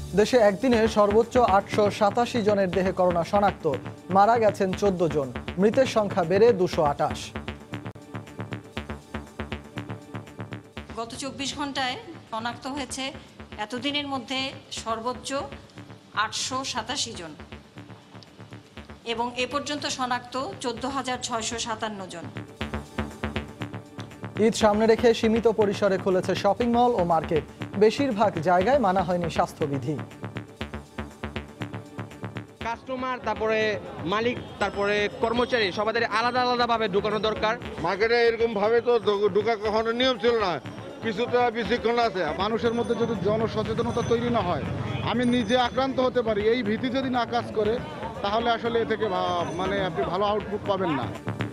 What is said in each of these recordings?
দেশে একদিনে সর্বোচ্চ ৮৮৭ জনের দেহে করোনা শনাক্ত, মারা গেছেন ১৪ জন, মৃতের সংখ্যা বেড়ে ২২৮। গত ২৪ ঘন্টায় শনাক্ত হয়েছে এতদিনের মধ্যে সর্বোচ্চ ৮৮৭ জন এবং এ পর্যন্ত শনাক্ত ১৪,৬৫৭ জন। ঈদ সামনে রেখে সীমিত পরিসরে খুলেছে শপিং মল ও মার্কেট, বেশিরভাগ জায়গায় মানা হয়নি স্বাস্থ্যবিধি। কাস্টমার, তারপরে মালিক, তারপরে কর্মচারী সবাদের আলাদা আলাদাভাবে ঢুকানো দরকার। মার্কেটে এরকম ভাবে তো ঢুকা কখনো নিয়ম ছিল না, কিছুটা বিশৃঙ্খলা আছে। মানুষের মধ্যে যদি জনসচেতনতা তৈরি না হয়, আমি নিজে আক্রান্ত হতে পারি, এই ভীতি যদি না কাজ করে, তাহলে আসলে এ থেকে আপনি ভালো আউটপুট পাবেন না।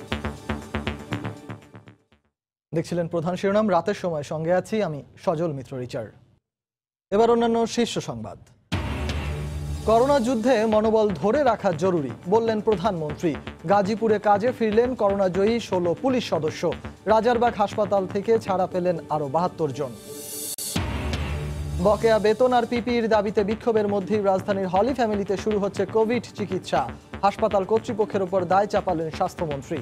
দেখছিলেন প্রধান শিরোনাম, রাতের সময়, সঙ্গে আছি আমি সজল মিত্র রিচার্ড। এবার অন্যান্য শীর্ষ সংবাদ। করোনা যুদ্ধে মনোবল ধরে রাখা জরুরি বললেন প্রধানমন্ত্রী। গাজীপুরে কাজে ফিরলেন করোনাজয়ী ১৬ পুলিশ সদস্য। রাজারবাগ হাসপাতাল থেকে ছাড়া পেলেন আরও ৭২ জন। বকেয়া বেতন আর পিপিইর দাবিতে বিক্ষোভের মধ্যেই রাজধানীর হলি ফ্যামিলিতে শুরু হচ্ছে কোভিড চিকিৎসা। হাসপাতাল কর্তৃপক্ষের উপর দায় চাপালেন স্বাস্থ্যমন্ত্রী।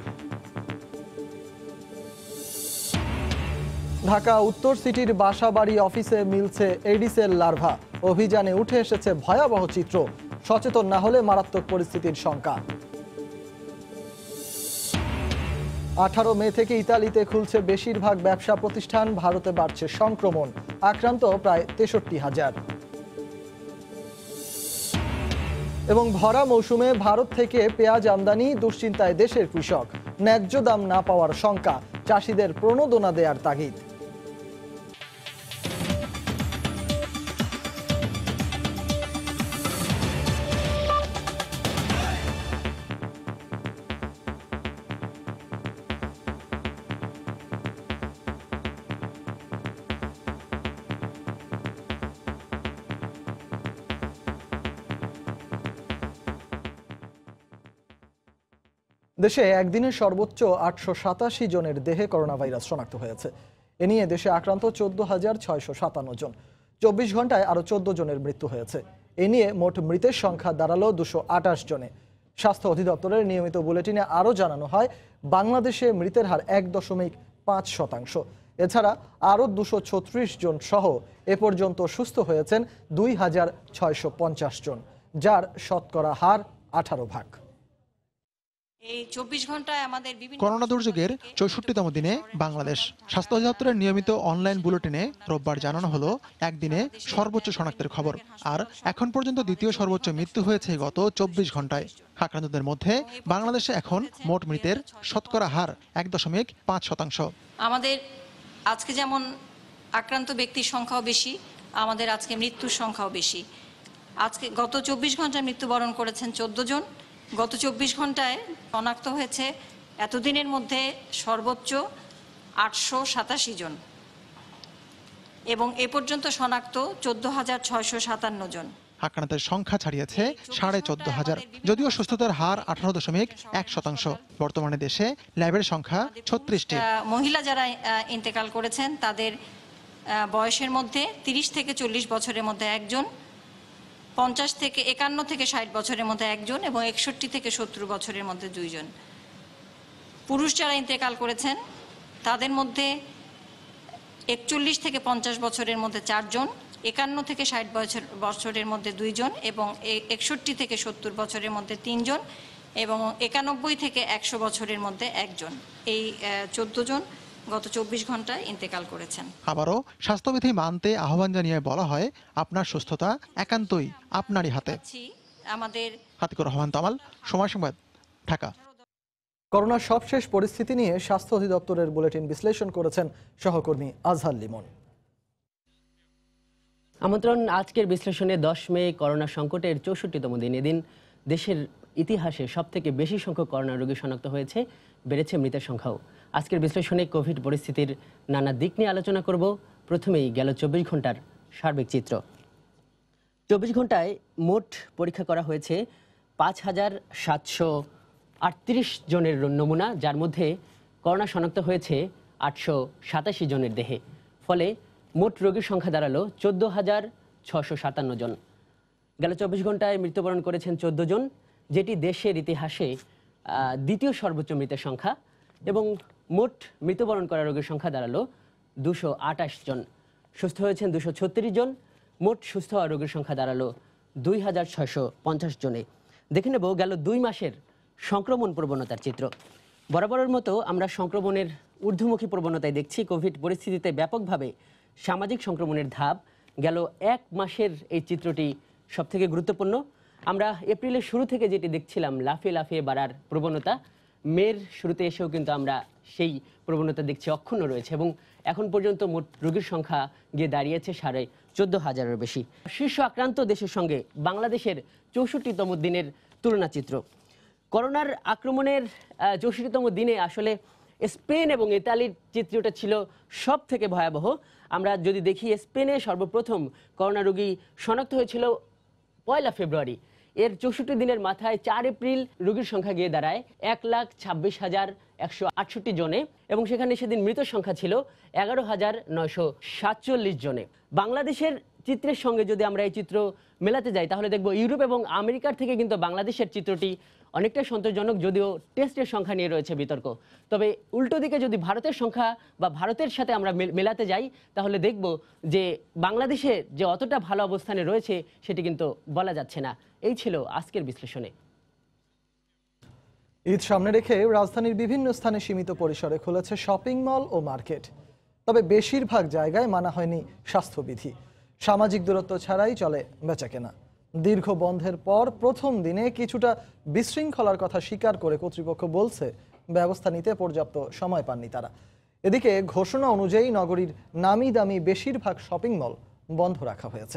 ঢাকা উত্তর সিটির বাসাবাড়ি অফিসে মিলছে এডিসের লার্ভা। অভিযানে উঠে এসেছে ভয়াবহ চিত্র। সচেতন না হলে মারাত্মক পরিস্থিতির শঙ্কা। 18 মে থেকে ইতালিতে খুলছে বেশিরভাগ ব্যবসা প্রতিষ্ঠান। ভারতে বাড়ছে সংক্রমণ, আক্রান্ত প্রায় 63,000। এবং ভরা মৌসুমে ভারত থেকে পেঁয়াজ আমদানি, দুশ্চিন্তায় দেশের কৃষক। ন্যায্য দাম না পাওয়ার শঙ্কা, চাষিদের প্রণোদনা দেয়ার তাগিদ। দেশে একদিনে সর্বোচ্চ ৮৮৭ জনের দেহে করোনা ভাইরাস শনাক্ত হয়েছে। এ নিয়ে দেশে আক্রান্ত ১৪,৬৫৭ জন। ২৪ ঘন্টায় আরও ১৪ জনের মৃত্যু হয়েছে। এ নিয়ে মোট মৃতের সংখ্যা দাঁড়ালো ২২৮ জনে। স্বাস্থ্য অধিদপ্তরের নিয়মিত বুলেটিনে আরও জানানো হয়, বাংলাদেশে মৃতের হার ১.৫%। এছাড়া আরও ২৩৬ জন সহ এ পর্যন্ত সুস্থ হয়েছেন ২,৬৫০ জন, যার শতকরা হার ১৮%। করোনা দুর্যোগের ৬৪তম দিনে বাংলাদেশ। স্বাস্থ্য অধিদপ্তরের নিয়মিত অনলাইন বুলেটিনে রোববার জানানো হলো একদিনে সর্বোচ্চ শনাক্তের খবর। আর এখন পর্যন্ত দ্বিতীয় সর্বোচ্চ মৃত্যু হয়েছে গত ২৪ ঘন্টায়। আক্রান্তদের মধ্যে বাংলাদেশে এখন মোট মৃতের শতকরা হার ১.৫%। আমাদের আজকে যেমন আক্রান্ত ব্যক্তির সংখ্যাও বেশি, আমাদের আজকে মৃত্যুর সংখ্যাও বেশি। আজকে গত ২৪ ঘন্টায় মৃত্যুবরণ করেছেন ১৪ জন। গত ২৪ ঘন্টায় শনাক্ত হয়েছে এতদিনের মধ্যে সর্বোচ্চ ৮৮৭ জন এবং এ পর্যন্ত শনাক্ত ১৪,৬৫৭ জন। আক্রান্তের সংখ্যা ছাড়িয়েছে ১৪,৫০০। যদিও সুস্থতার হার ১৮.১%। বর্তমানে দেশে ল্যাবের সংখ্যা ৩৬টি। মহিলা যারা ইন্তেকাল করেছেন তাদের বয়সের মধ্যে ৩০ থেকে ৪০ বছরের মধ্যে একজন, ৫০ থেকে ৫১ থেকে ৬০ বছরের মধ্যে একজন এবং ৬১ থেকে ৭০ বছরের মধ্যে ২ জন। পুরুষ যারা ইন্তেকাল করেছেন তাদের মধ্যে ৪১ থেকে ৫০ বছরের মধ্যে ৪ জন, ৫১ থেকে ৬০ বছরের মধ্যে ২ জন এবং ৬১ থেকে ৭০ বছরের মধ্যে ৩ জন এবং ৯১ থেকে ১০০ বছরের মধ্যে ১ জন। এই ১৪ জন গত ২৪ ঘন্টায় ইন্তেকাল করেছেন। আবারও স্বাস্থ্যবিধি মানতে আহ্বান জানিয়ে বলা হয়, আপনার সুস্থতা একান্তই আপনারই হাতে। আমাদের হাতিকুর রহমান তামাল, সময় সংবাদ, ঢাকা। করোনার সবশেষ পরিস্থিতি নিয়ে স্বাস্থ্য অধিদপ্তরের বুলেটিন বিশ্লেষণ করেছেন সহকর্মী আজহার লিমন। আমন্ত্রণ আজকের বিশ্লেষণে। ১০ মে করোনা সংকটের ৬৪তম দিন। এদিন দেশের ইতিহাসে সবথেকে বেশি সংখ্যক করোনা রোগী শনাক্ত হয়েছে, বেড়েছে মৃতের সংখ্যাও। আজকের বিশ্লেষণে কোভিড পরিস্থিতির নানা দিক নিয়ে আলোচনা করব। প্রথমেই গেল ২৪ ঘন্টার সার্বিক চিত্র। ২৪ ঘন্টায় মোট পরীক্ষা করা হয়েছে ৫,৭৩৮ জনের নমুনা, যার মধ্যে করোনা শনাক্ত হয়েছে ৮৮৭ জনের দেহে। ফলে মোট রোগীর সংখ্যা দাঁড়ালো ১৪,৬৫৭ জন। গেল 24 ঘন্টায় মৃত্যুবরণ করেছেন 14 জন, যেটি দেশের ইতিহাসে দ্বিতীয় সর্বোচ্চ মৃতের সংখ্যা, এবং মোট মৃত্যুবরণ করা রোগীর সংখ্যা দাঁড়ালো 228 জন। সুস্থ হয়েছেন 236 জন, মোট সুস্থ হওয়া রোগীর সংখ্যা দাঁড়ালো 2650 জনে। দেখে নেব গেল 2 মাসের সংক্রমণ প্রবণতার চিত্র। বরাবরের মতো আমরা সংক্রমণের ঊর্ধ্বমুখী প্রবণতায় দেখছি। কোভিড পরিস্থিতিতে ব্যাপকভাবে সামাজিক সংক্রমণের ধাপ। গেল 1 মাসের এই চিত্রটি সবথেকে গুরুত্বপূর্ণ। আমরা এপ্রিলের শুরু থেকে যেটি দেখছিলাম লাফিয়ে লাফিয়ে বাড়ার প্রবণতা, মের শুরুতে এসেও কিন্তু আমরা সেই প্রবণতা দেখছি অক্ষুণ্ণ রয়েছে, এবং এখন পর্যন্ত মোট রোগীর সংখ্যা গিয়ে দাঁড়িয়েছে 14,500-এর বেশি। শীর্ষ আক্রান্ত দেশের সঙ্গে বাংলাদেশের 64তম দিনের তুলনা চিত্র। করোনার আক্রমণের 64তম দিনে আসলে স্পেন এবং ইতালির চিত্রটা ছিল সব থেকে ভয়াবহ। আমরা যদি দেখি, স্পেনে সর্বপ্রথম করোনা রোগী শনাক্ত হয়েছিল 1 ফেব্রুয়ারি। এর 64 দিনের মাথায় 4 এপ্রিল রোগীর সংখ্যা গিয়ে দাঁড়ায় 1,26,168 জনে, এবং সেখানে সেদিন মৃত সংখ্যা ছিল 11,947 জনে। বাংলাদেশের চিত্রের সঙ্গে যদি আমরা এই চিত্র মেলাতে যাই, তাহলে দেখব ইউরোপ এবং আমেরিকার থেকে কিন্তু বাংলাদেশের চিত্রটি অনেকটাই সন্তোষজনক, যদিও টেস্টের সংখ্যা নিয়ে রয়েছে বিতর্ক। তবে উল্টো দিকে যদি ভারতের সংখ্যা বা ভারতের সাথে আমরা মেলাতে যাই, তাহলে দেখব যে বাংলাদেশে যে অতটা ভালো অবস্থানে রয়েছে সেটি কিন্তু বলা যাচ্ছে না। এই ছিল আজকের বিশ্লেষণে। ঈদ সামনে রেখে রাজধানীর বিভিন্ন স্থানে সীমিত পরিসরে খুলেছে শপিং মল ও মার্কেট। তবে বেশিরভাগ জায়গায় মানা হয়নি স্বাস্থ্যবিধি। সামাজিক দূরত্ব ছাড়াই চলে বেচাকেনা। দীর্ঘ বন্ধের পর প্রথম দিনে কিছুটা বিশৃঙ্খলার কথা স্বীকার করে কর্তৃপক্ষ বলছে ব্যবস্থা নিতে পর্যাপ্ত সময় পাননি তারা। এদিকে ঘোষণা অনুযায়ী নগরীর নামি দামি বেশিরভাগ শপিং মল বন্ধ রাখা হয়েছে।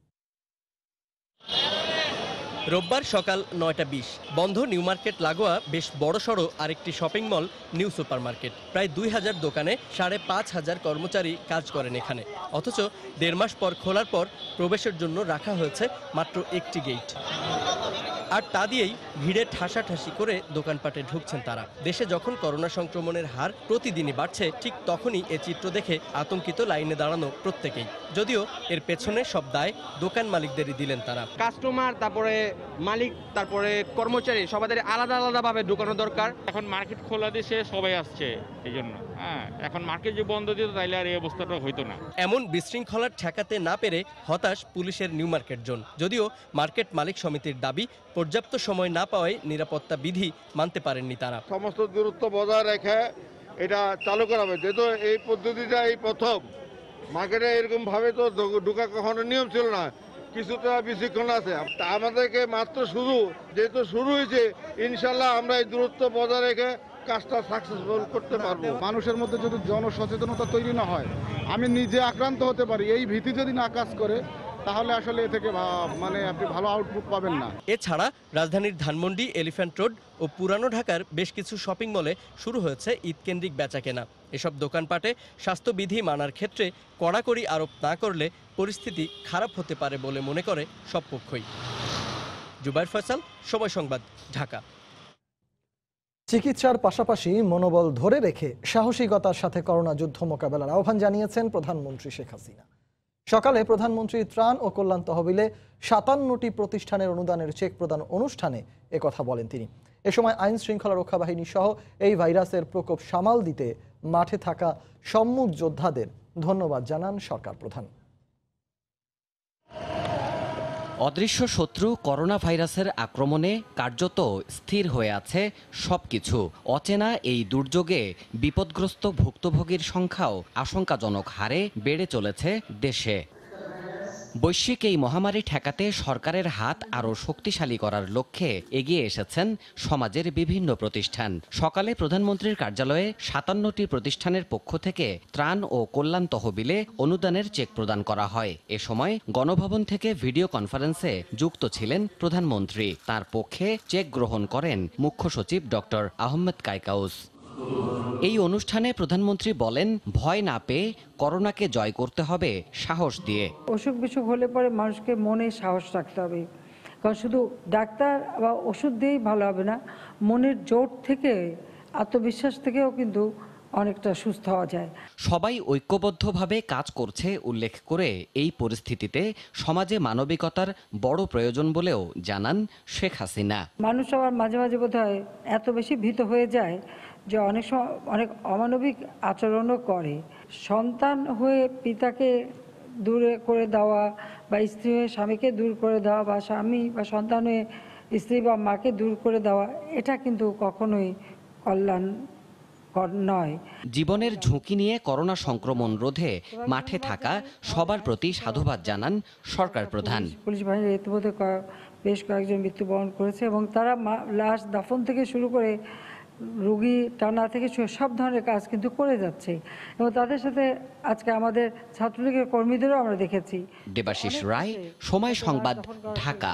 রোববার সকাল 9টা 20 বন্ধ নিউ মার্কেট লাগোয়া বেশ বড়সড় আরেকটি shopping mall New Super Market. প্রায় 2000 দোকানে 5,500 কর্মচারী কাজ করেন এখানে। অথচ 1.5 মাস পর খোলার পর প্রবেশের জন্য রাখা হয়েছে মাত্র একটি গেট, আর তা দিয়েই ভিড়ে ঠাসাঠাসি করে দোকানপাটে ঢুকছেন তারা। দেশে যখন করোনা সংক্রমণের হার প্রতিদিনই বাড়ছে, ঠিক তখনই এ চিত্র দেখে আতঙ্কিত লাইনে দাঁড়ানো প্রত্যেকেই। যদিও এর পেছনে সব দায় দোকান মালিকদেরই দিলেন তারা। কাস্টমার, তারপরে মালিক, তারপরে কর্মচারী সবাদের আলাদা আলাদাভাবে ঢুকানো দরকার। এখন মার্কেট খোলা দেশে সবাই আসছে, এই জন্য এখন মার্কেট যে বন্ধ দিত তাইলে আর এই অবস্থাটা হইতো না। এমন বিশৃঙ্খলার ঠেকাতে না পেরে হতাশ পুলিশের নিউ মার্কেট জোন। যদিও মার্কেট মালিক সমিতির দাবি, পর্যাপ্ত সময় না পাওয়ায় নিরাপত্তা বিধি মানতে পারেননি তারা। সমস্ত দূরত্ব বজায় রেখে এটা চালু করা হবে, যেহেতু এই পদ্ধতিটা এই প্রথম মার্কেটে এরকম ভাবে তো ঢুকা কখনো নিয়ম ছিল না, কিছুটা বিশৃঙ্খল আছে। আমাদেরকে মাত্র যেহেতু শুরু হয়েছে, ইনশাল্লাহ আমরা এই দূরত্ব বজায় রেখে কাজটা সাকসেসফুল করতে পারবো। মানুষের মধ্যে যদি জনসচেতনতা তৈরি না হয়, আমি নিজে আক্রান্ত হতে পারি, এই ভীতি যদি না কাজ করে, তাহলে আসলে এ থেকে আপনি ভালো আউটপুট পাবেন না। এছাড়া রাজধানীর ধানমন্ডি, এলিফ্যান্ট রোড ও পুরানো ঢাকার বেশ কিছু শপিং মলে শুরু হয়েছে ঈদকেন্দ্রিক বেচাকেনা। এসব দোকানপাটে স্বাস্থ্যবিধি মানার ক্ষেত্রে কড়াকড়ি আরোপ না করলে পরিস্থিতি খারাপ হতে পারে বলে মনে করে সব পক্ষই। জুবাইর ফয়সাল, সময় সংবাদ, ঢাকা। চিকিৎসার পাশাপাশি মনোবল ধরে রেখে সাহসিকতার সাথে করোনা যুদ্ধ মোকাবেলার আহ্বান জানিয়েছেন প্রধানমন্ত্রী শেখ হাসিনা। সকালে প্রধানমন্ত্রীর ত্রাণ ও কল্যাণ তহবিলে 57টি প্রতিষ্ঠানের অনুদানের চেক প্রদান অনুষ্ঠানে একথা বলেন তিনি। এ সময় আইন শৃঙ্খলা রক্ষা বাহিনী সহ এই ভাইরাসের প্রকোপ সামাল দিতে মাঠে থাকা সম্মুখ যোদ্ধাদের ধন্যবাদ জানান সরকার প্রধান। অদৃশ্য শত্রু করোনা ভাইরাসের আক্রমণে কার্যত স্থির হয়ে আছে সবকিছু। অচেনা এই দুর্যোগে বিপদগ্রস্ত ভুক্তভোগীর সংখ্যাও আশঙ্কাজনক হারে বেড়ে চলেছে দেশে। বৈশ্বিক এই মহামারী ঠেকাতে সরকারের হাত আরও শক্তিশালী করার লক্ষ্যে এগিয়ে এসেছেন সমাজের বিভিন্ন প্রতিষ্ঠান। সকালে প্রধানমন্ত্রীর কার্যালয়ে 57টি প্রতিষ্ঠানের পক্ষ থেকে ত্রাণ ও কল্যাণ তহবিলে অনুদানের চেক প্রদান করা হয়। এ সময় গণভবন থেকে ভিডিও কনফারেন্সে যুক্ত ছিলেন প্রধানমন্ত্রী। তার পক্ষে চেক গ্রহণ করেন মুখ্য সচিব ডক্টর আহমেদ কায়কাউস। এই অনুষ্ঠানে প্রধানমন্ত্রী বলেন, ভয় না পেয়ে করোনাকে জয় করতে হবে সাহস দিয়ে। অসুখ বিসুখ হলে পরে মানুষকে মনে সাহস রাখতে হবে, কারণ শুধু ডাক্তার বা ওষুধ দিয়েই ভালো হবে না, মনের জোর থেকে, আত্মবিশ্বাস থেকেও কিন্তু অনেকটা সুস্থ হওয়া যায়। সবাই ঐক্যবদ্ধভাবে কাজ করছে উল্লেখ করে এই পরিস্থিতিতে সমাজে মানবিকতার বড় প্রয়োজন বলেও জানান শেখ হাসিনা। মানুষ আবার মাঝে মাঝে বোধহয় এত বেশি ভীত হয়ে যায় যে অনেক সময় অনেক অমানবিক আচরণও করে। সন্তান হয়ে পিতাকে দূরে করে দেওয়া বা স্ত্রী হয়ে স্বামীকে দূর করে দেওয়া বা স্বামী বা সন্তান হয়ে স্ত্রী বা মাকে দূর করে দেওয়া, এটা কিন্তু কখনোই কল্যাণকর নয়। জীবনের ঝুঁকি নিয়ে করোনা সংক্রমণ রোধে মাঠে থাকা সবার প্রতি সাধুবাদ জানান সরকার প্রধান। পুলিশ বাহিনীর ইতিমধ্যে বেশ কয়েকজন মৃত্যুবরণ করেছে এবং তারা লাশ দাফন থেকে শুরু করে রোগী টানা থেকে সব ধরনের কাজ কিন্তু করে যাচ্ছে এবং তাদের সাথে আজকে আমাদের ছাত্রলীগের কর্মীদেরও আমরা দেখেছি। দেবাশিস রায়, সময় সংবাদ, ঢাকা।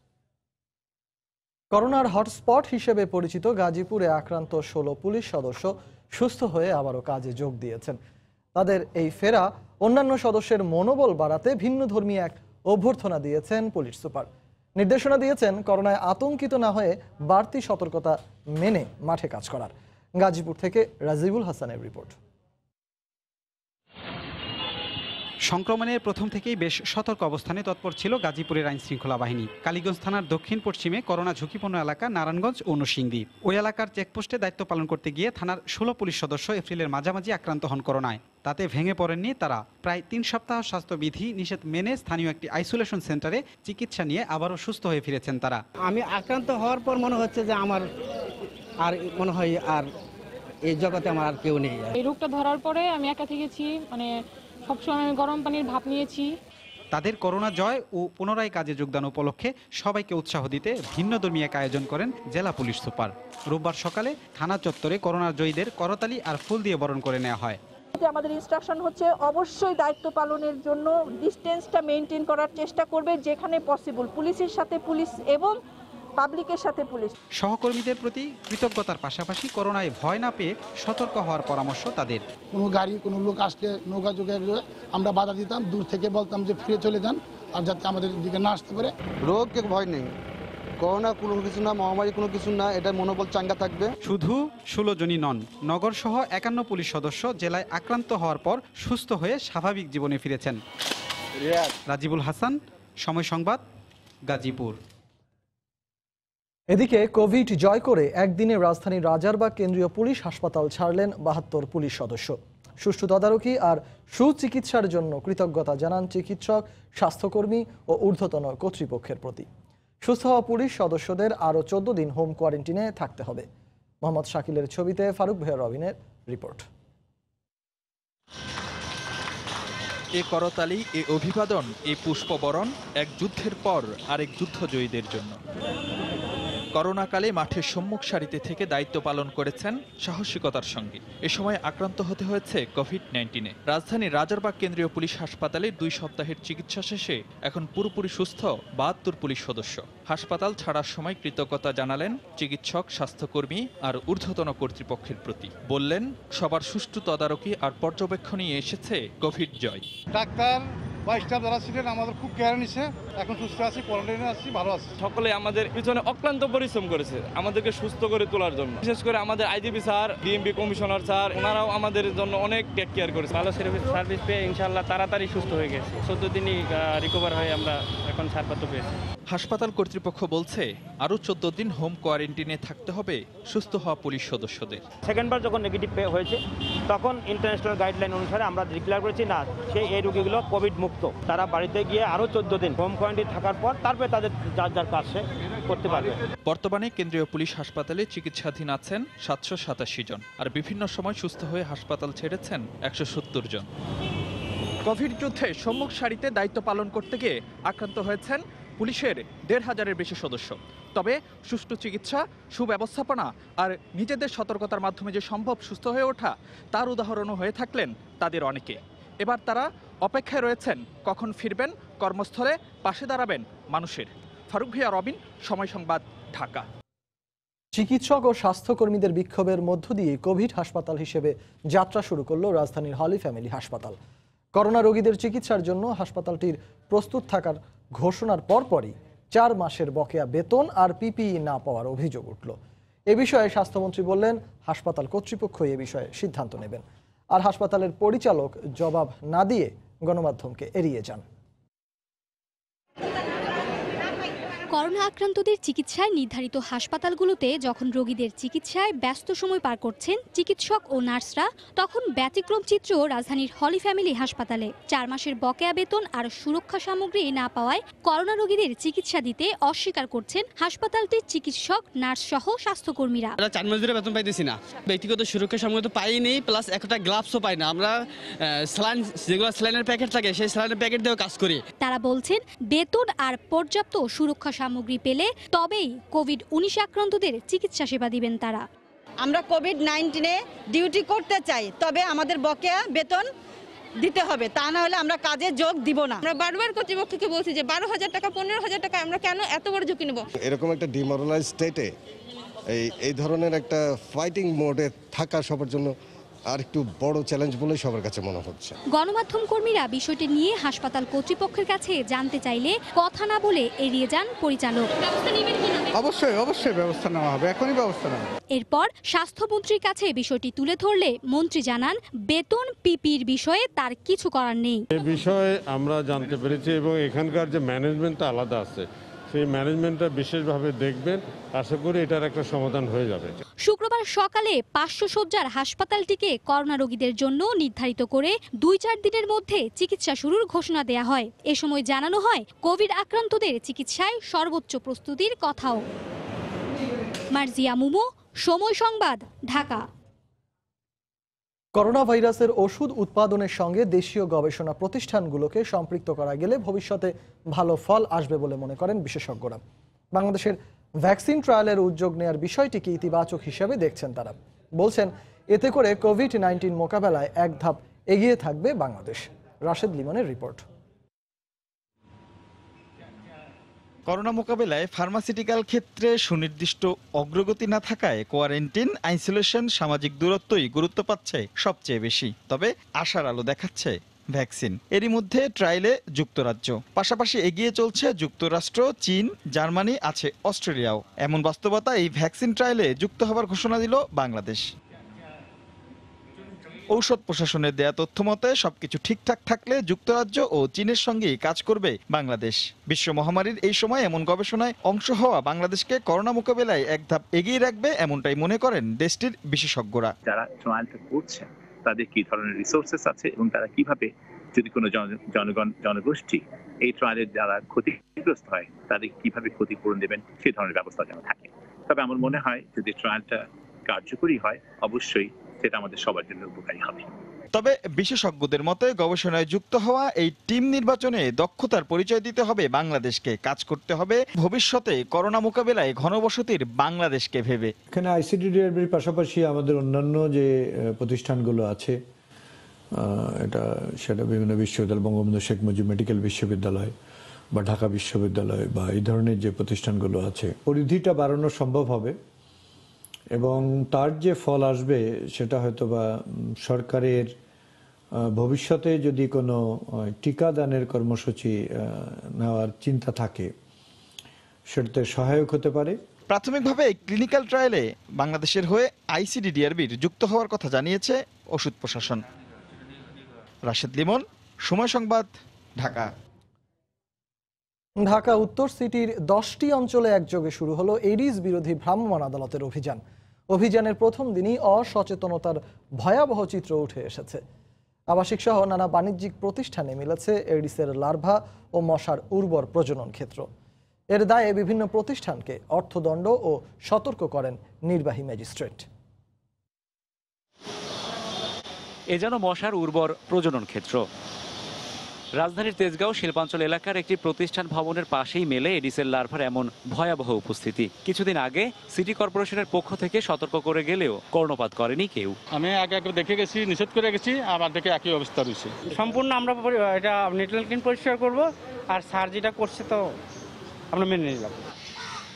করোনার হটস্পট হিসেবে পরিচিত গাজীপুরে আক্রান্ত 16 পুলিশ সদস্য সুস্থ হয়ে আবারও কাজে যোগ দিয়েছেন। তাদের এই ফেরা অন্যান্য সদস্যের মনোবল বাড়াতে ভিন্নধর্মী এক অভ্যর্থনা দিয়েছেন পুলিশ সুপার। নির্দেশনা দিয়েছেন করোনায় আতঙ্কিত না হয়ে বাড়তি সতর্কতা মেনে মাঠে কাজ করার। গাজীপুর থেকে রাজিবুল হাসানের রিপোর্ট। সংক্রমণের প্রথম থেকেই বেশ সতর্ক অবস্থানে তৎপর ছিল গাজীপুরের আইন শৃঙ্খলা বাহিনী। কালীগঞ্জ থানার দক্ষিণ পশ্চিমে করোনা ঝুঁকিপূর্ণ এলাকা নারায়ণগঞ্জ ও নরসিংদী। ওই এলাকার চেকপোস্টে দায়িত্ব পালন করতে গিয়ে থানার 16 পুলিশ সদস্য এপ্রিলের মাঝামাঝি আক্রান্ত হন করোনায়। তাতে ভেঙে পড়েননি তারা। প্রায় 3 সপ্তাহ স্বাস্থ্যবিধি নিষেধ মেনে স্থানীয় একটি আইসোলেশন সেন্টারে চিকিৎসা নিয়ে আবারও সুস্থ হয়ে ফিরেছেন তারা। আমি আক্রান্ত হওয়ার পর মনে হচ্ছে যে আমার আর মনে হয় আর এই জগতে আমার আর কেউ নেই। এই রোগটা ধরার পরে আমি একা থেকেছি, সবসময় আমি গরম পানির ভাপ নিয়েছি। তাদের করোনা জয় ও পুনরায় কাজে যোগদান উপলক্ষে সবাইকে উৎসাহ দিতে ভিন্নধর্মী এক আয়োজন করেন জেলা পুলিশ সুপার। রোববার সকালে থানা চত্বরে করোনা জয়ীদের করতালি আর ফুল দিয়ে বরণ করে নেওয়া হয়। আমাদের ইনস্ট্রাকশন হচ্ছে অবশ্যই দায়িত্ব পালনের জন্য ডিসটেন্সটা মেনটেন করার চেষ্টা করবে যেখানে পসিবল, পুলিশের সাথে পুলিশ এবং পাবলিকের সাথে পুলিশ। সহকর্মীদের প্রতি কৃতজ্ঞতার পাশাপাশি করোনায় ভয় না পেয়ে সতর্ক হওয়ার পরামর্শ তাদের। কোনো গাড়ি কোনো লোক আসলে নৌকা যোগে আমরা বাধা দিতাম, দূর থেকে বলতাম যে ফিরে চলে যান আর যাতে আমাদের দিকে না আসতে পারে। রোগকে ভয় নেই, করোনা কোনো কিছু না, মহামারী কোনো কিছু না, এটা মনোবল চাঙ্গা থাকবে। শুধু 16 জনই নন, নগর সহ 51 পুলিশ সদস্য জেলায় আক্রান্ত হওয়ার পর সুস্থ হয়ে স্বাভাবিক জীবনে ফিরেছেন। রাজিবুল হাসান, সময় সংবাদ, গাজীপুর। এদিকে কোভিড জয় করে একদিনে রাজধানীর রাজারবাগ কেন্দ্রীয় পুলিশ হাসপাতাল ছাড়লেন 72 পুলিশ সদস্য। সুষ্ঠু তদারকি আর সুচিকিৎসার জন্য কৃতজ্ঞতা জানান চিকিৎসক, স্বাস্থ্যকর্মী ও ঊর্ধ্বতন কর্তৃপক্ষের প্রতি। সুস্থ হওয়া পুলিশ সদস্যদের আরও 14 দিন হোম কোয়ারেন্টিনে থাকতে হবে। মোহাম্মদ শাকিলের ছবিতে ফারুক ভাইয়া রবিনের রিপোর্ট। এ করতালি, এ অভিবাদন, এ পুষ্পবরণ এক যুদ্ধের পর আরেক যুদ্ধজয়ীদের জন্য। করোনাকালে মাঠের সম্মুখ সারিতে থেকে দায়িত্ব পালন করেছেন সাহসিকতার সঙ্গে। এ সময় আক্রান্ত হতে হয়েছে কোভিড-19-এ। রাজধানীর রাজারবাগ কেন্দ্রীয় পুলিশ হাসপাতালে 2 সপ্তাহের চিকিৎসা শেষে এখন পুরোপুরি সুস্থ 72 পুলিশ সদস্য। হাসপাতাল ছাড়ার সময় কৃতজ্ঞতা জানালেন চিকিৎসক, স্বাস্থ্যকর্মী আর ঊর্ধ্বতন কর্তৃপক্ষের প্রতি। বললেন, সবার সুষ্ঠু তদারকি আর পর্যবেক্ষণই এসেছে কোভিড জয়। ডাক্তার বা স্টাফ যারা ছিলেন আমাদের খুব কেয়ার নিছে, এখন সুস্থ আছি, কোয়ারেন্টাইনে আছি, ভালো আছি। সকলে আমাদের পিছনে অক্লান্ত পরিশ্রম করেছে আমাদেরকে সুস্থ করে তোলার জন্য। বিশেষ করে আমাদের IGP sir, DMP commissioner sir, ওনারাও আমাদের জন্য অনেক টেক কেয়ার করেছে। ভালো সার্ভিস পেয়ে ইনশাআল্লাহ তাড়াতাড়ি সুস্থ হয়ে গেছে। 14 দিনই রিকভার হয়ে আমরা এখন ছাড়পত্র পেয়েছি। হাসপাতাল কর্তৃপক্ষ বলছে আরও 14 দিন হোম কোয়ারেন্টিনে থাকতে হবে সুস্থ হওয়া পুলিশ সদস্যদের। সেকেন্ডবার যখন নেগেটিভ হয়েছে তখন ইন্টারন্যাশনাল গাইডলাইন অনুসারে আমরা ডিক্লেয়ার করেছি না, এই রোগীগুলো কোভিড মুক্ত। তারা বাড়িতে গিয়ে আরও 14 দিন হোম কোয়ারেন্টাইন থাকার পর তারপরে তাদের যার কাজ করতে পারবে। বর্তমানে কেন্দ্রীয় পুলিশ হাসপাতালে চিকিৎসাধীন আছেন 787 জন, আর বিভিন্ন সময় সুস্থ হয়ে হাসপাতাল ছেড়েছেন 170 জন। কোভিড যুদ্ধে সম্মুখ সারিতে দায়িত্ব পালন করতে গিয়ে আক্রান্ত হয়েছেন পুলিশের 1,500-এর বেশি সদস্য। তবে সুষ্ঠু চিকিৎসা, সুব্যবস্থাপনা আর নিজেদের সতর্কতার মাধ্যমে যে সম্ভব সুস্থ হয়ে ওঠা, তার উদাহরণও হয়ে থাকলেন তাদের অনেকে। এবার তারা অপেক্ষায় রয়েছেন কখন ফিরবেন কর্মস্থলে, পাশে দাঁড়াবেন মানুষের। ফারুক ভাইয়া রবিন, সময় সংবাদ, ঢাকা। চিকিৎসক ও স্বাস্থ্যকর্মীদের বিক্ষোভের মধ্য দিয়ে কোভিড হাসপাতাল হিসেবে যাত্রা শুরু করল রাজধানীর হলি ফ্যামিলি হাসপাতাল। করোনা রোগীদের চিকিৎসার জন্য হাসপাতালটির প্রস্তুত থাকার ঘোষণার পরপরই 4 মাসের বকেয়া বেতন আর পিপিই না পাওয়ার অভিযোগ উঠল। এ বিষয়ে স্বাস্থ্যমন্ত্রী বললেন, হাসপাতাল কর্তৃপক্ষ এ বিষয়ে সিদ্ধান্ত নেবেন। আর হাসপাতালের পরিচালক জবাব না দিয়ে গণমাধ্যমকে এড়িয়ে যান। করোনা আক্রান্তদের চিকিৎসায় নির্ধারিত হাসপাতালগুলোতে যখন রোগীদের চিকিৎসায় ব্যস্ত সময় পার করছেন চিকিৎসক ও নার্সরা, তখন ব্যতিক্রম চিত্র রাজধানীর হলি ফ্যামিলি হাসপাতালে। 4 মাসের বকেয়া বেতন আর সুরক্ষা সামগ্রী না পাওয়ায় করোনা রোগীদের চিকিৎসা দিতে অস্বীকার করছেন হাসপাতালটির চিকিৎসক, নার্স সহ স্বাস্থ্যকর্মীরা। 4 মাস ধরে বেতন পাইতেছি না, ব্যক্তিগত সুরক্ষা সামগ্রী তো পাইনি, প্লাস একটা গ্লাভসও পাই না। আমরা স্যালাইন, যেগুলো স্যালাইনের প্যাকেট থাকে, সেই স্যালাইনের প্যাকেট দিয়েও কাজ করি। তারা বলছেন, বেতন আর পর্যাপ্ত সুরক্ষা সামগ্রী পেলে তবেই কোভিড-19 আক্রান্তদের চিকিৎসা সেবা দিবেন তারা। আমরা কোভিড-19-এ ডিউটি করতে চাই, তবে আমাদের বকেয়া বেতন দিতে হবে, তা না হলে আমরা কাজে যোগ দিব না। আমরা বারবার কর্তৃপক্ষকে বলছি যে 12,000 টাকা 15,000 টাকা আমরা কেন এত বড় ঝুঁকি নেব। এরকম একটা ডিমোরালাইজ স্টেটে এই ধরনের একটা ফাইটিং মোডে থাকা সবার জন্য আর একটু বড় চ্যালেঞ্জ বলে সবার কাছে মনে হচ্ছে। গণমাধ্যম কর্মীরা বিষয়টি নিয়ে হাসপাতাল কর্তৃপক্ষের কাছে জানতে চাইলে কথা না বলে এড়িয়ে যান পরিচালক। অবশ্যই ব্যবস্থা নেওয়া হবে, এখনই ব্যবস্থা নেওয়া হবে। এরপর স্বাস্থ্যমন্ত্রীর কাছে বিষয়টি তুলে ধরলে মন্ত্রী জানান, বেতন পিপির বিষয়ে তার কিছু করার নেই। এই বিষয়ে আমরা জানতে পেরেছি এবং এখানকার যে ম্যানেজমেন্টটা আলাদা আছে, সেই ম্যানেজমেন্টটা বিশেষভাবে দেখবেন। আশা করি এটার একটা সমাধান হয়ে যাবে। শুক্রবার সকালে 500 শয্যার হাসপাতালটিকে করোনা রোগীদের জন্য নির্ধারিত করে 2-4 দিনের মধ্যে চিকিৎসা শুরুর ঘোষণা দেয়া হয়। এ সময় জানানো হয়, কোভিড আক্রান্তদের চিকিৎসায় সর্বোচ্চ প্রস্তুতির কথাও। মার্জিয়া মুমু, সময় সংবাদ, ঢাকা। করোনা ভাইরাসের ওষুধ উৎপাদনের সঙ্গে দেশীয় গবেষণা প্রতিষ্ঠানগুলোকে সম্পৃক্ত করা গেলে ভবিষ্যতে ভালো ফল আসবে বলে মনে করেন বিশেষজ্ঞরা। বাংলাদেশের ভ্যাকসিন ট্রায়ালের উদ্যোগ নেয়ার বিষয়টিকে ইতিবাচক হিসেবে দেখছেন তারা। বলছেন, এতে করে কোভিড-19 মোকাবেলায় এক ধাপ এগিয়ে থাকবে বাংলাদেশ। রাশেদ লিমনের রিপোর্ট। করোনা মোকাবেলায় ফার্মাসিউটিক্যাল ক্ষেত্রে সুনির্দিষ্ট অগ্রগতি না থাকায় কোয়ারেন্টিন, আইসোলেশন, সামাজিক দূরত্বই গুরুত্ব পাচ্ছে সবচেয়ে বেশি। তবে আশার আলো দেখাচ্ছে ভ্যাকসিন। এরই মধ্যে ট্রায়ালে যুক্তরাজ্য, পাশাপাশি এগিয়ে চলছে যুক্তরাষ্ট্র, চীন, জার্মানি, আছে অস্ট্রেলিয়াও। এমন বাস্তবতা এই ভ্যাকসিন ট্রায়ালে যুক্ত হবার ঘোষণা দিল বাংলাদেশ। ঔষধ প্রশাসনের দেয়া তথ্য মতে সবকিছু ঠিকঠাক থাকলে যুক্তরাজ্য ও চীনের সঙ্গেই কাজ করবে বাংলাদেশ। বিশ্ব মহামারীর এই সময় এমন গবেষণায় অংশ হওয়া বাংলাদেশকে করোনা মোকাবেলায় এক ধাপ এগিয়ে রাখবে, এমনটাই মনে করেন দেশটির বিশেষজ্ঞরা। যারা ট্রায়ালটা করছে তাদের কি ধরনের রিসোর্সেস আছে এবং তারা কিভাবে, যদি কোনো জনগোষ্ঠী এই ট্রায়ালের যারা ক্ষতিগ্রস্ত হয় তাদের কিভাবে ক্ষতিপূরণ দেবেন, সেই ধরনের ব্যবস্থা যেন থাকে। তবে আমার মনে হয় যদি ট্রায়ালটা কার্যকরী হয়, অবশ্যই সেটা আমাদের সবার জন্য উপকারী হবে। তবে বিশেষজ্ঞদের মতে গবেষণায় যুক্ত হওয়া এই টিম নির্বাচনে দক্ষতার পরিচয় দিতে হবে বাংলাদেশকে। কাজ করতে হবে ভবিষ্যতে করোনা মোকাবেলায় ঘনবসতির বাংলাদেশকে ভেবে। এখানে আইসিডিডিআরবির পাশাপাশি আমাদের অন্যান্য যে প্রতিষ্ঠানগুলো আছে, সেটা বিভিন্ন বিশ্ববিদ্যালয়, বঙ্গবন্ধু শেখ মুজিব মেডিকেল বিশ্ববিদ্যালয় বা ঢাকা বিশ্ববিদ্যালয় বা এই ধরনের যে প্রতিষ্ঠানগুলো আছে, পরিধিটা বাড়ানো সম্ভব হবে এবং তার যে ফল আসবে সেটা হয়তো বা সরকারের ভবিষ্যতে যদি কোনো টিকাদানের কর্মসূচি নেওয়ার চিন্তা থাকে সেটাতে সহায়ক হতে পারে। প্রাথমিকভাবে এই ক্লিনিক্যাল ট্রায়ালে বাংলাদেশের হয়ে আইসিডিডিআরবির যুক্ত হওয়ার কথা জানিয়েছে ওষুধ প্রশাসন। রাশেদ লিমন, সময় সংবাদ, ঢাকা। ঢাকা উত্তর সিটির 10টি অঞ্চলে একযোগে শুরু হলো এডিস বিরোধী ভ্রাম্যমাণ আদালতের অভিযান। অভিযানের প্রথম দিনই অসচেতনতার ভয়াবহ চিত্র উঠে এসেছে। আবাসিক সহ নানা বাণিজ্যিক প্রতিষ্ঠানে মিলেছে এডিসের লার্ভা ও মশার উর্বর প্রজনন ক্ষেত্র। এর দায়ে বিভিন্ন প্রতিষ্ঠানকে অর্থদণ্ড ও সতর্ক করেন নির্বাহী ম্যাজিস্ট্রেট। এ যেন মশার উর্বর প্রজনন ক্ষেত্র। রাজধানীর তেজগাঁও শিল্পাঞ্চল এলাকার একটি প্রতিষ্ঠান ভবনের পাশেই মেলে এডিসের লার্ভার এমন ভয়াবহ উপস্থিতি। কিছুদিন আগে সিটি কর্পোরেশনের পক্ষ থেকে সতর্ক করে গেলেও কর্ণপাত করেনি কেউ। আমি আগে একবার দেখে গেছি, নিষেধ করে গেছি, আবার দেখে একই অবস্থা রয়েছে। সম্পূর্ণ আমরা এটা নিউট্রাল ক্লিন পরিষ্কার করব, আর স্যার যেটা করছে তো আমরা মেনে নিলাম।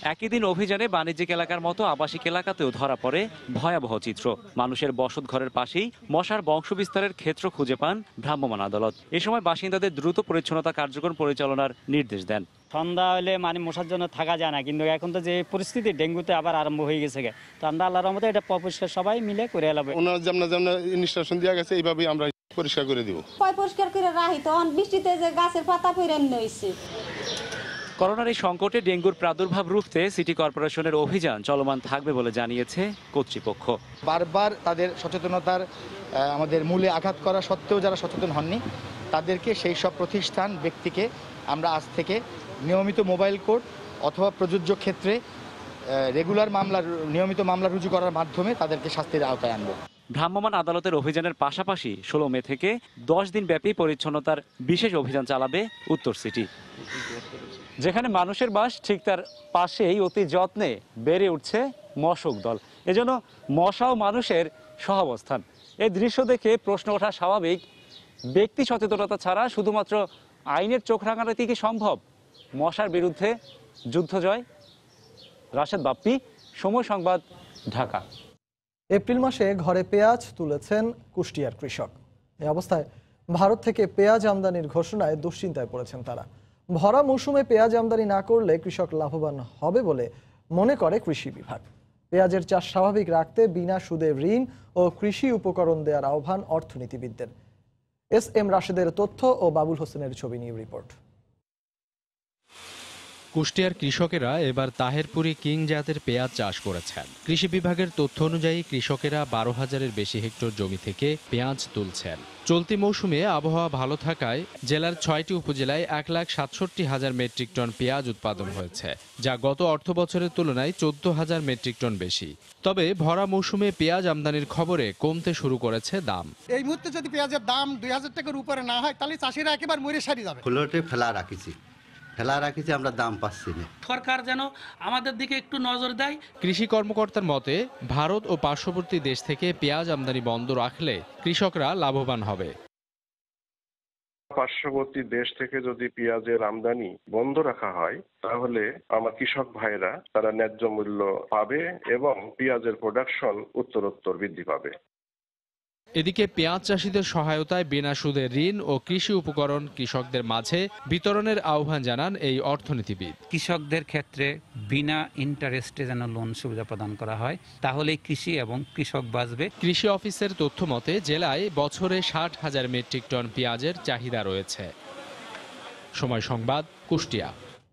একই দিন অভিযানে বাণিজ্যিক এলাকার মতো আবাসিক এলাকাতেও ধরা পড়ে ভয়াবহ চিত্র। মানুষের বসত ঘরের পাশেই মশার বংশবিস্তারের ক্ষেত্র খুঁজে পান ভ্রাম্যমাণ আদালত। এ সময় বাসিন্দাদের দ্রুত পরিচ্ছন্নতা কার্যক্রম পরিচালনার নির্দেশ দেন। সন্ধ্যা হলে মানে মশার জন্য থাকা যায় না, কিন্তু এখন তো যে পরিস্থিতি ডেঙ্গুতে আবার আরম্ভ হয়ে গেছে, তো আমরা আল্লাহর রহমতে এটা পরিষ্কার সবাই মিলে করে এলাম। ওনার যেমন ইনস্ট্রাকশন দেওয়া গেছে এইভাবেই আমরা পরিষ্কার করে দিব। পরিষ্কার করে রাখি, তখন বৃষ্টিতে যে গাছের পাতা পড়ে নিয়েছে। করোনার এই সংকটে ডেঙ্গুর প্রাদুর্ভাব রুখতে সিটি কর্পোরেশনের অভিযান চলমান থাকবে বলে জানিয়েছে কর্তৃপক্ষ। বারবার তাদের সচেতনতার আমাদের মূলে আঘাত করা সত্ত্বেও যারা সচেতন হননি তাদেরকে সেই সব প্রতিষ্ঠান ব্যক্তিকে আমরা আজ থেকে নিয়মিত মোবাইল কোর্ট অথবা প্রযোজ্য ক্ষেত্রে রেগুলার নিয়মিত মামলা রুজু করার মাধ্যমে তাদেরকে শাস্তির আওতায় আনব। ভ্রাম্যমাণ আদালতের অভিযানের পাশাপাশি 16 মে থেকে 10 দিন ব্যাপী পরিচ্ছন্নতার বিশেষ অভিযান চালাবে উত্তর সিটি। যেখানে মানুষের বাস ঠিক তার পাশেই অতি যত্নে বেড়ে উঠছে মশক দল। এজন্য মশা ও মানুষের সহাবস্থান। এই দৃশ্য দেখে প্রশ্ন ওঠা স্বাভাবিক, ব্যক্তি সচেতনতা ছাড়া শুধুমাত্র আইনের চোখ রাঙানোতে কি সম্ভব? মশার বিরুদ্ধে যুদ্ধ জয়। রাশেদ বাপ্পি, সময় সংবাদ, ঢাকা। এপ্রিল মাসে ঘরে পেঁয়াজ তুলেছেন কুষ্টিয়ার কৃষক। এই অবস্থায় ভারত থেকে পেঁয়াজ আমদানির ঘোষণায় দুশ্চিন্তায় পড়েছেন তারা। ভরা মৌসুমে পেঁয়াজ আমদানি না করলে কৃষক লাভবান হবে বলে মনে করে কৃষি বিভাগ। পেঁয়াজের চাষ স্বাভাবিক রাখতে বিনা সুদে ঋণ ও কৃষি উপকরণ দেওয়ার আহ্বান অর্থনীতিবিদদের। এস.এম. রাশেদের তথ্য ও বাবুল হোসেনের ছবি নিয়ে রিপোর্ট। কুষ্টিয়ার কৃষকেরা এবার তাহেরপুরি কিং জাতের পেঁয়াজ চাষ করেছেন। কৃষি বিভাগের তথ্য অনুযায়ী কৃষকেরা 12,000-এর বেশি হেক্টর জমি থেকে পেঁয়াজ তুলছেন। চলতি মৌসুমে আবহাওয়া ভালো থাকায় জেলার 6টি উপজেলায় 1,67,000 মেট্রিক টন পেঁয়াজ উৎপাদন হয়েছে, যা গত অর্থ বছরের তুলনায় 14,000 মেট্রিক টন বেশি। তবে ভরা মৌসুমে পেঁয়াজ আমদানির খবরে কমতে শুরু করেছে দাম। এই মুহূর্তে যদি পেঁয়াজের দাম 2,000 টাকার উপরে না হয় তাহলে চাষিরা একেবারে মরে সারি যাবে। ফ্লোটে ফেলা রাখিছি আমরা দাম পাচ্ছি না। সরকার যেন আমাদের দিকে একটু নজর দেয়। কৃষি কর্মকর্তার মতে ভারত ও পার্শ্ববর্তী দেশ থেকে পেঁয়াজ আমদানি বন্ধ রাখলে কৃষকরা লাভবান হবে। পার্শ্ববর্তী দেশ থেকে যদি পেঁয়াজের আমদানি বন্ধ রাখা হয় তাহলে আমার কৃষক ভাইরা তারা ন্যায্য মূল্য পাবে এবং পেঁয়াজের প্রোডাকশন উত্তরোত্তর বৃদ্ধি পাবে। এদিকে পেঁয়াজ চাষিদের সহায়তায় বিনা সুদে ঋণ ও কৃষি উপকরণ কৃষকদের মাঝে বিতরণের আহ্বান জানান এই অর্থনীতিবিদ। কৃষকদের ক্ষেত্রে বিনা ইন্টারেস্টে যেন লোন সুবিধা প্রদান করা হয়, তাহলে কৃষি এবং কৃষক বাঁচবে। কৃষি অফিসের তথ্য মতে জেলায় বছরে 60,000 মেট্রিক টন পেঁয়াজের চাহিদা রয়েছে। সময় সংবাদ, কুষ্টিয়া।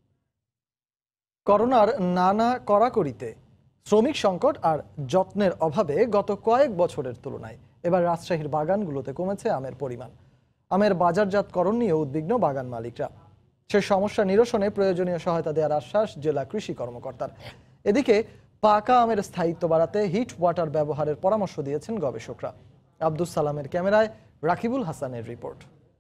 করোনার নানা কড়াকড়িতে শ্রমিক সংকট আর যত্নের অভাবে গত কয়েক বছরের তুলনায় এবার রাজশাহীর বাগানগুলোতে কমেছে আমের পরিমাণ। আমের বাজারজাতকরণ নিয়ে উদ্বিগ্ন বাগান মালিকরা। সে সমস্যা নিরসনে প্রয়োজনীয় সহায়তা দেওয়ার আশ্বাস জেলা কৃষি কর্মকর্তার। এদিকে পাকা আমের স্থায়িত্ব বাড়াতে হিট ওয়াটার ব্যবহারের পরামর্শ দিয়েছেন গবেষকরা। আব্দুস সালামের ক্যামেরায় রাকিবুল হাসানের রিপোর্ট।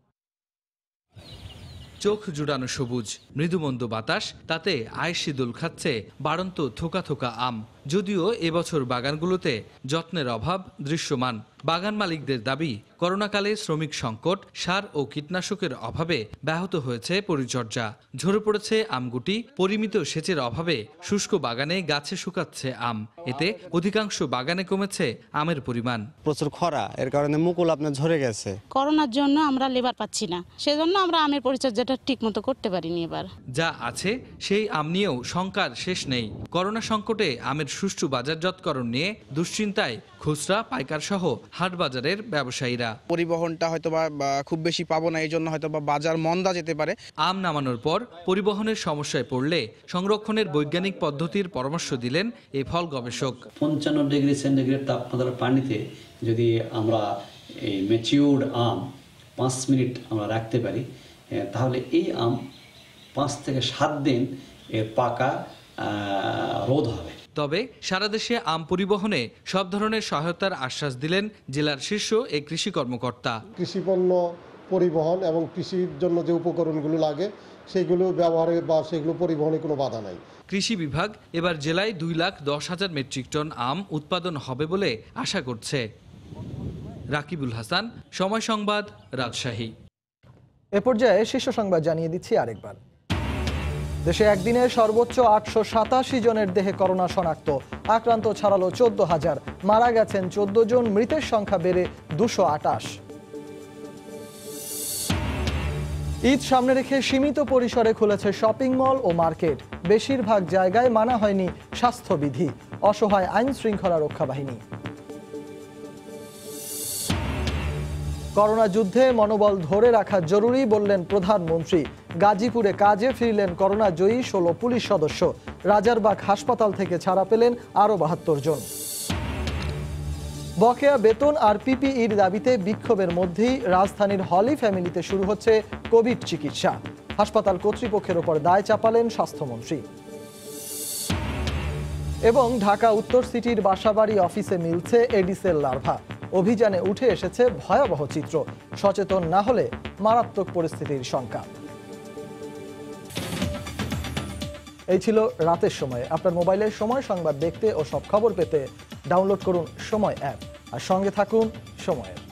চোখ জুড়ানো সবুজ, মৃদুমন্দ বাতাস, তাতে আয়েশি দোল খাচ্ছে বাড়ন্ত থোকা থোকা আম। যদিও এবছর বাগানগুলোতে যত্নের অভাব দৃশ্যমান। বাগান মালিকদের দাবি, করোনাকালে শ্রমিক সংকট, সার ও কীটনাশকের অভাবে ব্যাহত হয়েছে পরিচর্যা। ঝরে পড়েছে আমগুটি, পরিমিত সেচের অভাবে শুষ্ক বাগানে গাছে শুকাচ্ছে আম। এতে অধিকাংশ বাগানে কমেছে আমের পরিমাণ। প্রচুর খরা, এর কারণে মুকুল আপনার ঝরে গেছে। করোনার জন্য আমরা লেবার পাচ্ছি না, সেজন্য আমরা আমের পরিচর্যাটা ঠিকমতো করতে পারিনি। এবার যা আছে সেই আম নিয়েও শঙ্কার শেষ নেই। করোনা সংকটে আমের সুষ্ঠু বাজারজাতকরণ নিয়ে দুশ্চিন্তায় খুচরা, পাইকার সহ হাট বাজারের ব্যবসায়ীরা। পরিবহনটা হয়তো বা খুব বেশি পাবো না, এই জন্য হয়তো বা বাজার মন্দা যেতে পারে। আম নামানোর পর পরিবহনের সমস্যায় পড়লে সংরক্ষণের বৈজ্ঞানিক পদ্ধতির পরামর্শ দিলেন এই ফল গবেষক। 55 ডিগ্রি সেন্টিগ্রেড তাপমাত্রার পানিতে যদি আমরা এই ম্যাচিউরড আম 5 মিনিট আমরা রাখতে পারি, তাহলে এই আম 5 থেকে 7 দিন এর পাকা রোধ হবে। তবে সারা দেশে আম পরিবহনে সব ধরনের সহায়তার আশ্বাস দিলেন জেলার শীর্ষ এই কৃষি কর্মকর্তা। কৃষিপণ্য পরিবহন এবং কৃষির জন্য যে উপকরণগুলো লাগে সেগুলো ব্যবহারে বা সেগুলো পরিবহনে কোনো বাধা নাই। কৃষি বিভাগ এবার জেলায় 2,10,000 মেট্রিক টন আম উৎপাদন হবে বলে আশা করছে। রাকিবুল হাসান, সময় সংবাদ, রাজশাহী। এ পর্যায়ে শীর্ষ সংবাদ জানিয়ে দিচ্ছি আরেকবার। দেশে একদিনে সর্বোচ্চ 887 জনের দেহে করোনা শনাক্ত, আক্রান্ত ছাড়ালো 14,000, মারা গেছেন 14 জন, মৃতের সংখ্যা বেড়ে 228। ঈদ সামনে রেখে সীমিত পরিসরে খুলেছে শপিং মল ও মার্কেট, বেশিরভাগ জায়গায় মানা হয়নি স্বাস্থ্যবিধি, অসহায় আইন শৃঙ্খলা রক্ষা বাহিনী। করোনা যুদ্ধে মনোবল ধরে রাখা জরুরি বললেন প্রধানমন্ত্রী। গাজীপুরে কাজে ফিরলেন করোনা জয়ী 16 পুলিশ সদস্য। রাজারবাগ হাসপাতাল থেকে ছাড়া পেলেন আরও 72 জন। বকেয়া বেতন আর পিপিইর দাবিতে বিক্ষোভের মধ্যেই রাজধানীর হলি ফ্যামিলিতে শুরু হচ্ছে কোভিড চিকিৎসা। হাসপাতাল কর্তৃপক্ষের ওপর দায় চাপালেন স্বাস্থ্যমন্ত্রী। এবং ঢাকা উত্তর সিটির বাসাবাড়ি অফিসে মিলছে এডিসের লার্ভা। অভিযানে উঠে এসেছে ভয়াবহ চিত্র, সচেতন না হলে মারাত্মক পরিস্থিতির শঙ্কা। এই ছিল রাতের সময়। আপনার মোবাইলের সময় সংবাদ দেখতে ও সব খবর পেতে ডাউনলোড করুন সময় অ্যাপ আর সঙ্গে থাকুন সময়ের।